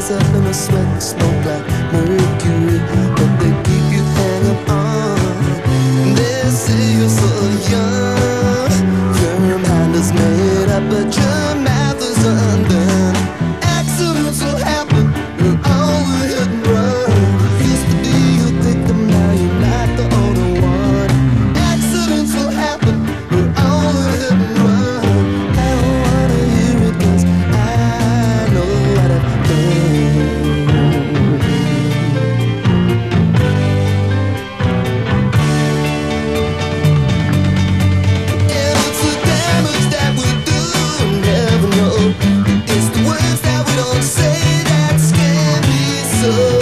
up in a sweat and smoke like mercury, but they keep you hanging on. They say you're so young, your mind is made up, but your math is undone. Accidents will happen, you're all the hit and run. Used to be a victim, now you're not the only one. Accidents will happen, you're all the hit and run. I don't wanna hear it 'cause I know what I've done. And it's the damage that we do and never know. It's the words that we don't say that scare me so.